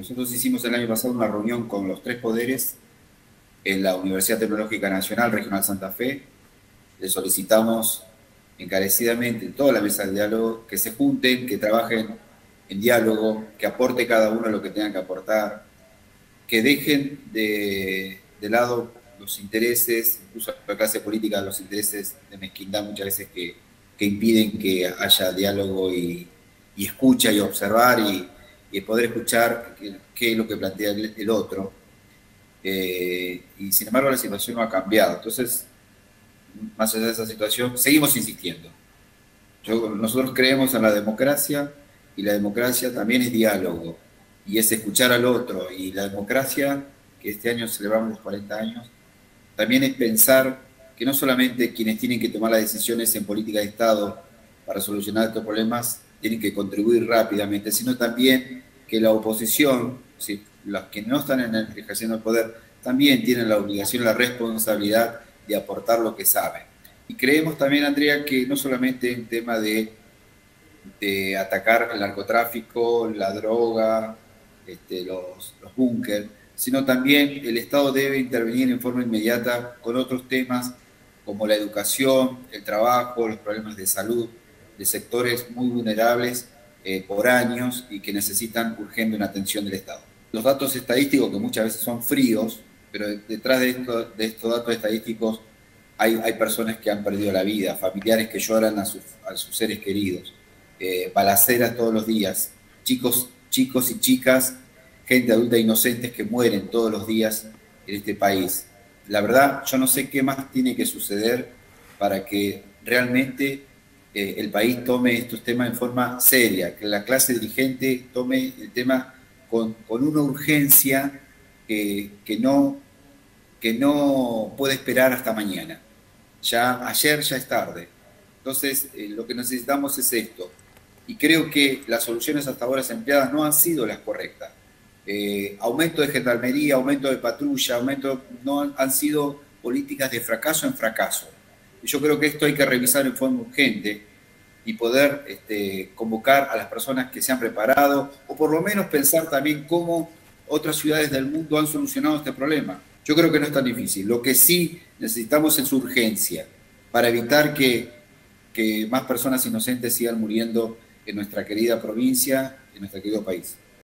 Nosotros hicimos el año pasado una reunión con los tres poderes en la Universidad Tecnológica Nacional Regional Santa Fe. Le solicitamos encarecidamente en toda la mesa de diálogo que se junten, que trabajen en diálogo, que aporte cada uno lo que tenga que aportar, que dejen de lado los intereses, incluso la clase política, los intereses de mezquindad muchas veces que impiden que haya diálogo y escucha y observar y poder escuchar qué es lo que plantea el otro. Y sin embargo la situación no ha cambiado. Entonces, más allá de esa situación, seguimos insistiendo. Nosotros creemos en la democracia y la democracia también es diálogo y es escuchar al otro. Y la democracia, que este año celebramos los 40 años, también es pensar que no solamente quienes tienen que tomar las decisiones en política de Estado para solucionar estos problemas tienen que contribuir rápidamente, sino también que la oposición, ¿sí?, los que no están ejerciendo el poder, también tienen la obligación y la responsabilidad de aportar lo que saben. Y creemos también, Andrea, que no solamente en tema de atacar el narcotráfico, la droga, los búnker, sino también el Estado debe intervenir en forma inmediata con otros temas como la educación, el trabajo, los problemas de salud de sectores muy vulnerables por años y que necesitan urgente una atención del Estado. Los datos estadísticos, que muchas veces son fríos, pero detrás de estos datos estadísticos hay personas que han perdido la vida, familiares que lloran a sus seres queridos, balaceras todos los días, chicos y chicas, gente adulta inocentes que mueren todos los días en este país. La verdad, yo no sé qué más tiene que suceder para que realmente el país tome estos temas en forma seria, que la clase dirigente tome el tema con una urgencia que no puede esperar hasta mañana. Ayer ya es tarde. Entonces, lo que necesitamos es esto. Y creo que las soluciones hasta ahora empleadas no han sido las correctas. Aumento de gendarmería, aumento de patrulla, no han sido políticas de fracaso en fracaso. Y yo creo que esto hay que revisar en forma urgente y poder convocar a las personas que se han preparado, o por lo menos pensar también cómo otras ciudades del mundo han solucionado este problema. Yo creo que no es tan difícil. Lo que sí necesitamos es urgencia para evitar que más personas inocentes sigan muriendo en nuestra querida provincia, en nuestro querido país.